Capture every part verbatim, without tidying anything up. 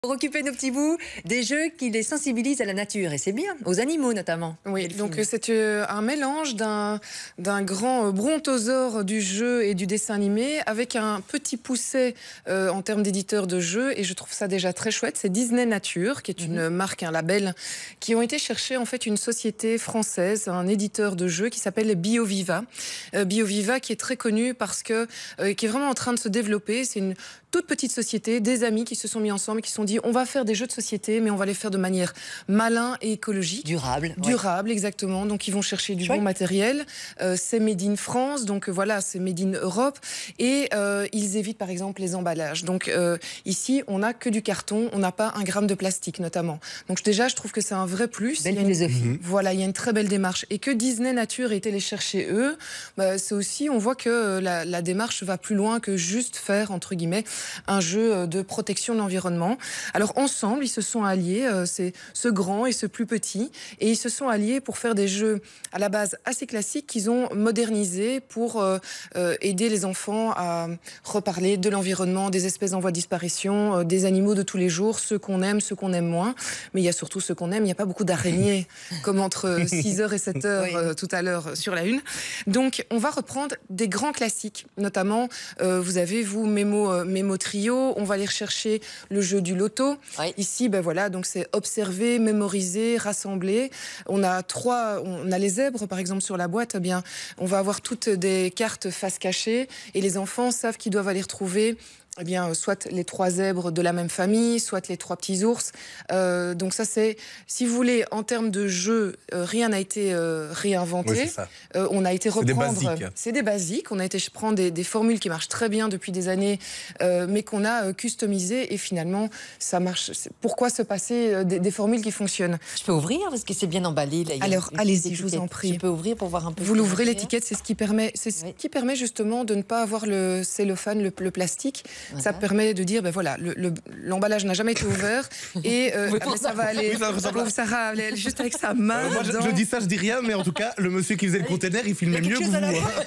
Pour occuper nos petits bouts, des jeux qui les sensibilisent à la nature, et c'est bien, aux animaux notamment. Oui, donc c'est euh, un mélange d'un d'un grand euh, brontosaure du jeu et du dessin animé avec un petit pousset euh, en termes d'éditeur de jeux, et je trouve ça déjà très chouette. C'est Disney Nature, qui est une mm-hmm. marque, un label, qui ont été chercher en fait une société française, un éditeur de jeux qui s'appelle BioViva. Euh, BioViva qui est très connu parce que euh, qui est vraiment en train de se développer. C'est une toute petite société, des amis qui se sont mis ensemble et qui se sont dit on va faire des jeux de société, mais on va les faire de manière malin et écologique. Durable. Durable, ouais. Exactement. Donc ils vont chercher du Chouette. bon matériel. Euh, c'est made in France, donc euh, voilà, c'est made in Europe. Et euh, ils évitent par exemple les emballages. Donc euh, ici, on n'a que du carton, on n'a pas un gramme de plastique notamment. Donc déjà, je trouve que c'est un vrai plus. Belle philosophie. Une... Voilà, il y a une très belle démarche. Et que Disney Nature ait été les chercher eux, bah, c'est aussi, on voit que euh, la, la démarche va plus loin que juste faire, entre guillemets, un jeu de protection de l'environnement. Alors ensemble, ils se sont alliés, euh, c'est ce grand et ce plus petit, et ils se sont alliés pour faire des jeux à la base assez classiques qu'ils ont modernisés pour euh, euh, aider les enfants à reparler de l'environnement, des espèces en voie de disparition, euh, des animaux de tous les jours, ceux qu'on aime, ceux qu'on aime moins. Mais il y a surtout ceux qu'on aime, il n'y a pas beaucoup d'araignées comme entre six heures et sept heures oui. euh, tout à l'heure sur la une. Donc on va reprendre des grands classiques, notamment euh, vous avez vous Mémo, euh, Mémo Trio, on va aller rechercher le jeu du loto. Oui. Ici, ben voilà, donc c'est observer, mémoriser, rassembler. On a trois, on a les zèbres par exemple sur la boîte. Eh bien, on va avoir toutes des cartes face cachée et les enfants savent qu'ils doivent aller retrouver. Eh bien, soit les trois zèbres de la même famille, soit les trois petits ours. Euh, donc ça, c'est, si vous voulez, en termes de jeu, euh, rien n'a été euh, réinventé. Oui, euh, on a été reprendre. C'est des basiques. C'est des basiques. On a été prendre des, des formules qui marchent très bien depuis des années, euh, mais qu'on a euh, customisées et finalement, ça marche. Pourquoi se passer euh, des, des formules qui fonctionnent? Je peux ouvrir parce que c'est bien emballé. Là, alors, allez-y, je vous en prie. Je peux ouvrir pour voir un peu. Vous l'ouvrez, l'étiquette, c'est ce qui permet, c'est ce oui. qui permet justement de ne pas avoir le cellophane, le, le plastique. Voilà. Ça permet de dire, ben voilà, le, le, l'emballage n'a jamais été ouvert et euh, ah, ça va aller. Oui, ça ressemble... Sarah, elle, juste avec sa main. Euh, moi, je, je dis ça, je dis rien, mais en tout cas, le monsieur qui faisait le container, il filmait mieux que vous.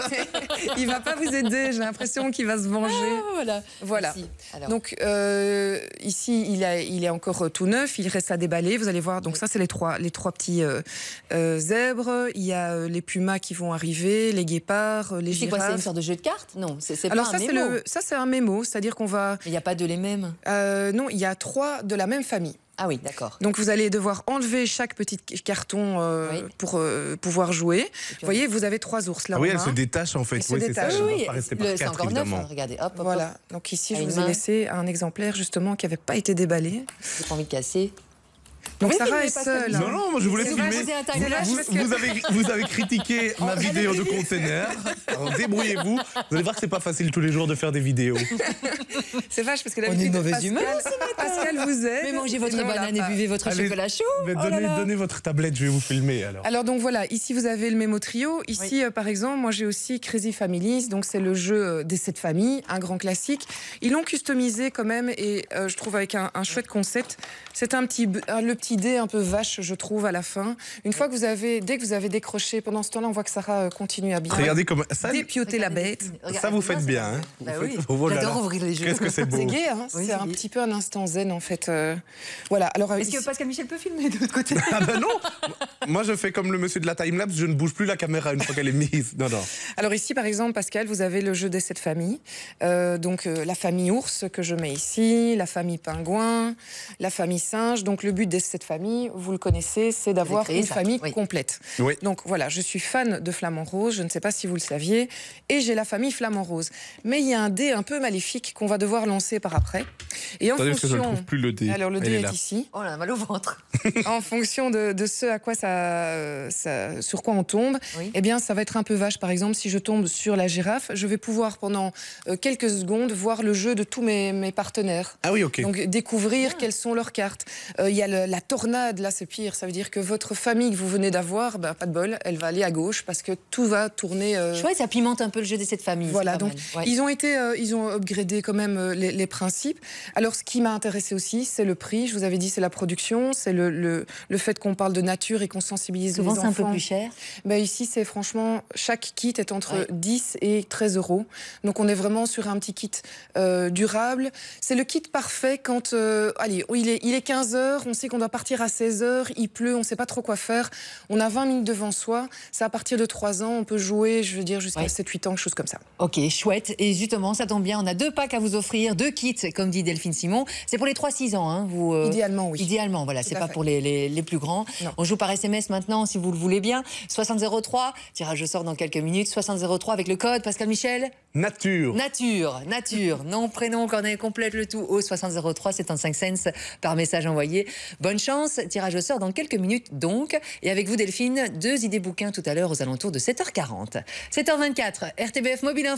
Il va pas vous aider. J'ai l'impression qu'il va se venger. Ah, voilà. Voilà. Ici, donc euh, ici, il, a, il est encore tout neuf. Il reste à déballer. Vous allez voir. Donc oui. ça, c'est les trois, les trois petits euh, euh, zèbres. Il y a euh, les pumas qui vont arriver, les guépards, les c'est girafes. C'est quoi, c'est une sorte de jeu de cartes? Non, c'est, c'est Alors pas ça, un c'est mémo. le, ça, c'est un mémo, c'est-à-dire qu'on va. Il n'y a pas de les mêmes. Euh, non, il y a trois de la même famille. Ah oui, d'accord. Donc vous allez devoir enlever chaque petit carton euh, oui. pour euh, pouvoir jouer. Vous voyez, vous avez trois ours là. Ah oui, elle se détache en fait. Elle oui, se détache. Ça, oui, oui. Pas rester par le, quatre, c'est encore évidemment. neuf. Hein, regardez, hop, hop, voilà. Hop. Donc ici, à je vous ai laissé un exemplaire justement qui n'avait pas été déballé. J'ai pas envie de casser. Donc oui, Sarah est seule. Non, non, moi je voulais filmer. Vous, vous, vous, avez, vous avez critiqué ma vidéo de container. Alors débrouillez-vous. Vous allez voir que c'est pas facile tous les jours de faire des vidéos. C'est vache parce que on est de mauvaise Pascal, humeur. Pascal vous aide. Mais mangez votre non, banane et buvez votre allez, chocolat chaud. Mais oh donnez, là là. donnez votre tablette, je vais vous filmer alors. Alors donc voilà, ici vous avez le Mémo Trio. Ici oui. euh, par exemple, moi j'ai aussi Crazy Families. Donc c'est le jeu des sept familles, un grand classique. Ils l'ont customisé quand même et euh, je trouve avec un, un chouette concept. C'est un petit, un, le petit dé un peu vache, je trouve, à la fin. Une fois que vous avez, dès que vous avez décroché, pendant ce temps-là, on voit que Sarah continue à bien regardez comme ça, dépioter la bête. Regardez, ça vous faites bien, bien hein. Bah vous oui. faites... oh, voilà. J'adore ouvrir les jeux. Qu'est-ce que c'est beau. C'est gai, hein oui, c'est, c'est un petit peu un instant zen en fait. Euh, voilà. Alors est-ce ici... que Pascal Michel peut filmer de l'autre côté? Ah ben non. Moi je fais comme le monsieur de la timelapse, je ne bouge plus la caméra une fois qu'elle est mise. Non non. Alors ici par exemple, Pascal, vous avez le jeu des sept familles. Euh, donc euh, la famille ours que je mets ici, la famille pingouin, la famille singe. Donc le but de cette famille, vous le connaissez, c'est d'avoir une ça. famille oui. complète. Oui. Donc voilà, je suis fan de Flamand Rose, je ne sais pas si vous le saviez, et j'ai la famille Flamand Rose. Mais il y a un dé un peu maléfique qu'on va devoir lancer par après. Et en Attendez, fonction, parce que je ne trouve plus le dé. Alors le Elle dé est, est, là. ici. Oh là, mal au ventre. En fonction de, de ce à quoi ça, ça, sur quoi on tombe, oui. eh bien ça va être un peu vache. Par exemple, si je tombe sur la girafe, je vais pouvoir pendant euh, quelques secondes voir le jeu de tous mes, mes partenaires. Ah oui, ok. Donc découvrir ah. quelles sont leurs cartes. Il euh, y a le, la tornade, là, c'est pire. Ça veut dire que votre famille que vous venez d'avoir, ben, pas de bol, elle va aller à gauche parce que tout va tourner. Euh... Chouette, ça pimente un peu le jeu de cette famille. Voilà, donc ouais. ils ont été, euh, ils ont upgradé quand même euh, les, les principes. Alors, ce qui m'a intéressé aussi, c'est le prix. Je vous avais dit, c'est la production, c'est le, le, le fait qu'on parle de nature et qu'on sensibilise Souvent, les enfants. Souvent, c'est un peu plus cher. Ben, ici, c'est franchement, chaque kit est entre ouais. dix et treize euros. Donc, on est vraiment sur un petit kit euh, durable. C'est le kit parfait quand, euh, allez, il est, il est quinze heures, on sait qu'on doit partir à seize heures, il pleut, on ne sait pas trop quoi faire. On a vingt minutes devant soi. C'est à partir de trois ans, on peut jouer, je veux dire, jusqu'à ouais. sept huit ans, quelque chose comme ça. Ok, chouette. Et justement, ça tombe bien, on a deux packs à vous offrir, deux kits, comme dit Delphine Simon. C'est pour les trois six ans, hein, vous, euh, idéalement, oui. Idéalement, voilà, c'est pas fait. Pour les, les, les plus grands. Non. On joue par S M S maintenant, si vous le voulez bien. soixante zéro trois, tirage au sort dans quelques minutes. soixante zéro trois avec le code, Pascal Michel. Nature. Nature, nature. Nom, prénom, coordonnées complètes, le tout au soixante zéro trois, soixante-quinze cents par message envoyé. Bonne chance, tirage au sort dans quelques minutes donc. Et avec vous Delphine, deux idées bouquins tout à l'heure aux alentours de sept heures quarante. sept heures vingt-quatre, R T B F Mobile Info.